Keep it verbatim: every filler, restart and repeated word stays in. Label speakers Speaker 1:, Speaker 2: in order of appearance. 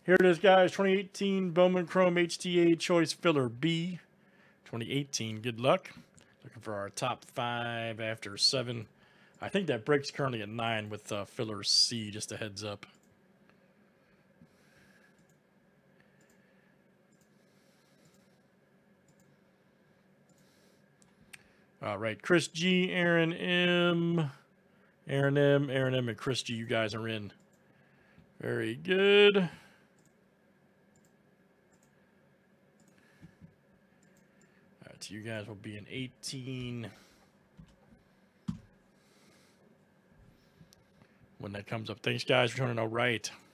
Speaker 1: Here it is, guys. twenty eighteen Bowman Chrome H T A Choice Filler B. twenty eighteen. Good luck. Looking for our top five after seven. I think that break's currently at nine with uh, Filler C, just a heads up. All right, Chris G, Aaron M, Aaron M, Aaron M, and Chris G, you guys are in. Very good. All right, so you guys will be in eighteen when that comes up. Thanks, guys, for turning out right.